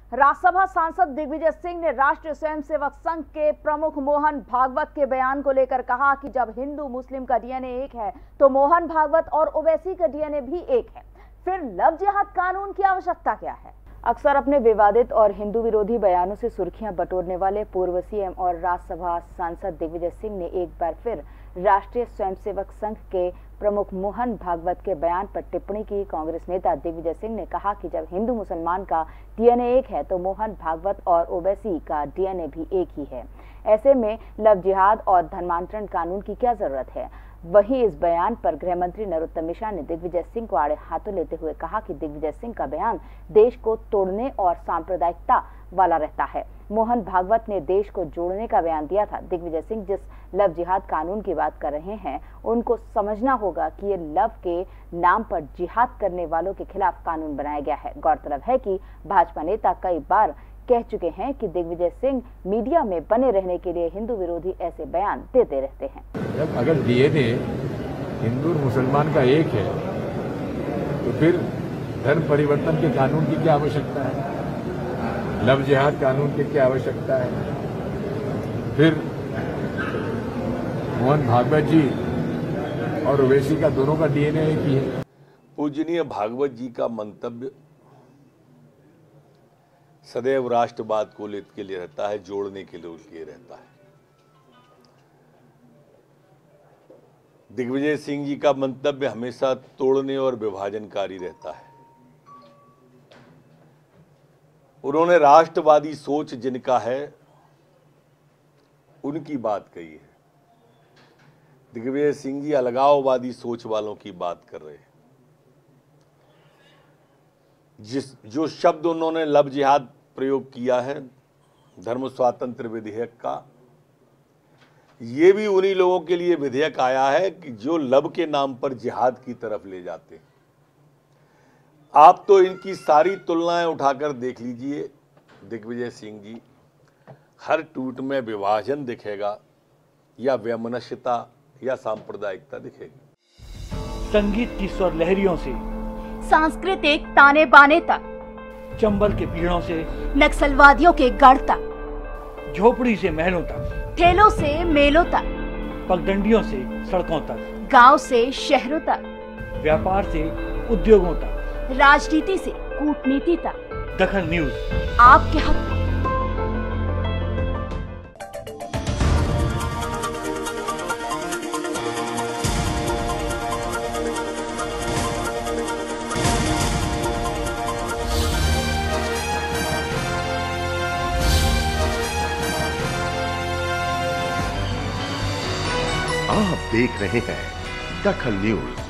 राज्यसभा सांसद दिग्विजय सिंह ने राष्ट्रीय स्वयंसेवक संघ के प्रमुख मोहन भागवत के बयान को लेकर कहा कि जब हिंदू मुस्लिम का डीएनए एक है तो मोहन भागवत और ओवैसी का डीएनए भी एक है, फिर लव जिहाद कानून की आवश्यकता क्या है। अक्सर अपने विवादित और हिंदू विरोधी बयानों से सुर्खियां बटोरने वाले पूर्व सीएम और राज्यसभा सांसद दिग्विजय सिंह ने एक बार फिर राष्ट्रीय स्वयंसेवक संघ के प्रमुख मोहन भागवत के बयान पर टिप्पणी की। कांग्रेस नेता दिग्विजय सिंह ने कहा कि जब हिंदू मुसलमान का डीएनए एक है तो मोहन भागवत और ओवैसी का डीएनए भी एक ही है। ऐसे में लव जिहाद और धर्मांतरण कानून की क्या जरूरत है। वहीं इस बयान पर गृह मंत्री नरोत्तम मिश्रा ने दिग्विजय सिंह को आड़े हाथों लेते हुए कहा कि दिग्विजय सिंह का बयान देश को तोड़ने और सांप्रदायिकता वाला रहता है। मोहन भागवत ने देश को जोड़ने का बयान दिया था। दिग्विजय सिंह जिस लव जिहाद कानून की बात कर रहे हैं उनको समझना होगा कि ये लव के नाम पर जिहाद करने वालों के खिलाफ कानून बनाया गया है। गौरतलब है कि भाजपा नेता कई बार कह चुके हैं कि दिग्विजय सिंह मीडिया में बने रहने के लिए हिंदू विरोधी ऐसे बयान देते रहते हैं। जब अगर डीएनए हिंदू और मुसलमान का एक है तो फिर धर्म परिवर्तन के कानून की क्या आवश्यकता है, लव जिहाद कानून की क्या आवश्यकता है। फिर मोहन भागवत जी और ओवैसी का दोनों का डीएनए एक ही है। पूजनीय भागवत जी का मंतव्य सदैव राष्ट्रवाद को के लिए रहता है, जोड़ने के लिए रहता है। दिग्विजय सिंह जी का मंतव्य हमेशा तोड़ने और विभाजनकारी रहता है। उन्होंने राष्ट्रवादी सोच जिनका है उनकी बात कही है। दिग्विजय सिंह जी अलगाववादी सोच वालों की बात कर रहे हैं। जो शब्द उन्होंने लव जिहाद प्रयोग किया है धर्म स्वातंत्र विधेयक का, ये भी उन्हीं लोगों के लिए विधेयक आया है कि जो लव के नाम पर जिहाद की तरफ ले जाते हैं। आप तो इनकी सारी तुलनाएं उठाकर देख लीजिए। दिग्विजय सिंह जी हर ट्वीट में विभाजन दिखेगा या वैमनस्यता या सांप्रदायिकता दिखेगी। संगीत की स्वर लहरियों से सांस्कृतिक ताने बाने तक, चंबल के पीड़ों से नक्सलवादियों के गढ़ तक, झोपड़ी से महलों तक, ठेलों से मेलों तक, पगडंडियों से सड़कों तक, गांव से शहरों तक, व्यापार से उद्योगों तक, राजनीति से कूटनीति तक, दखल न्यूज आपके हक में। आप देख रहे हैं दखल न्यूज।